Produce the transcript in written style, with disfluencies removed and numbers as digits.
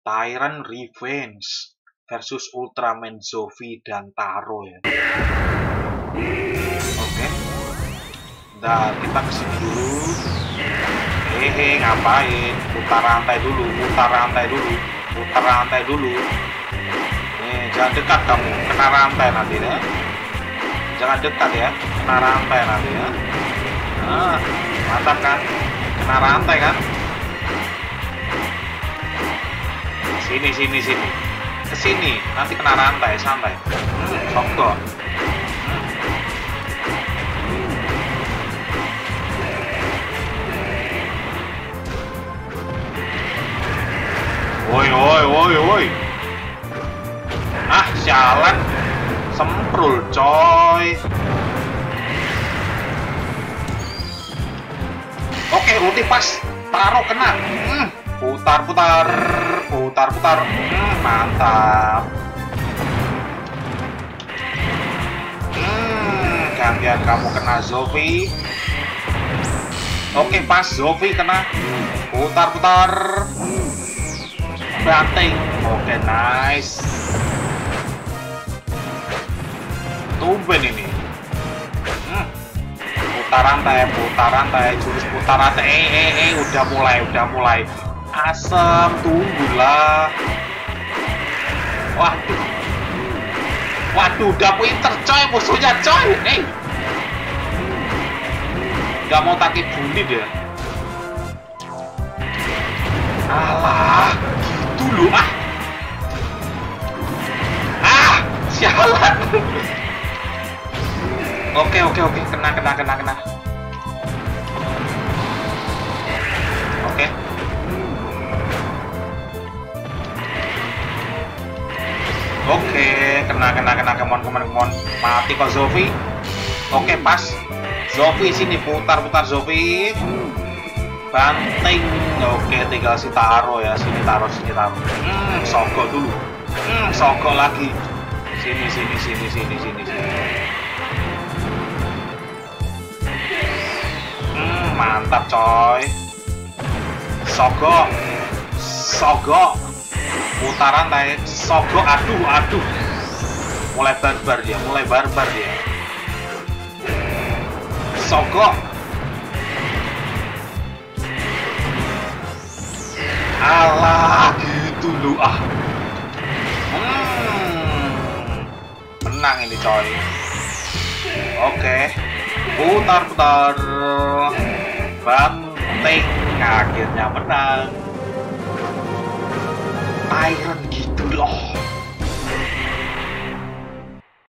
Tyrant Revenge versus Ultraman Zofi dan Taro ya. Oke. Nah, kita kesini dulu. Ngapain? Putar rantai dulu. Nih, jangan dekat kamu, kena rantai nanti ya. Jangan dekat ya, kena rantai nanti ya. Nah, mantap kan? Kena rantai kan? Sini. Kesini, nanti kena rantai, santai. Songko. Woi. Ah, sialan. Semprul, coy. Oke, ulti pas. Taro kena. Putar. Mantap. Gantian kamu kena Zofi. Oke, pas Zofi kena. Putar. Banting. Oke, nice. Tumben ini. Putar rantai, jurus putar rantai. Udah mulai. Asem, tunggulah. Waduh, udah pinter coy musuhnya coy. Gak mau takut bunuh dia. Alah, gitu loh sialan. Oke, kena. Oke, kena, kemon. Mati kok Zofi. Oke, pas. Zofi sini, putar Zofi. Banting. Oke, tinggal si Taro ya. Sini Taro. Sogok dulu. Sogok lagi. Sini. Mantap coy. Sogok. Putaran rantai. Sogok. Aduh. Mulai barbar dia. Sogok. Alah, gitu lu menang ini coy. Oke. Putar. Banting. Akhirnya menang.